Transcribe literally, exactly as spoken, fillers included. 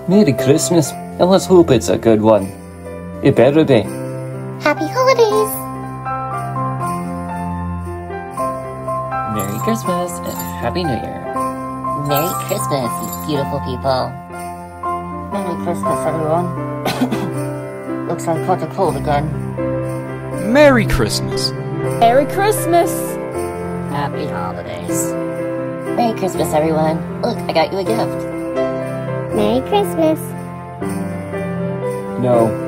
Merry Christmas, and let's hope it's a good one. It better be. Happy holidays! Merry Christmas and Happy New Year. Merry Christmas, you beautiful people. Merry Christmas, everyone. Looks like caught a cold again. Merry Christmas. Merry Christmas. Happy holidays. Merry Christmas, everyone. Look, I got you a gift. Merry Christmas. No,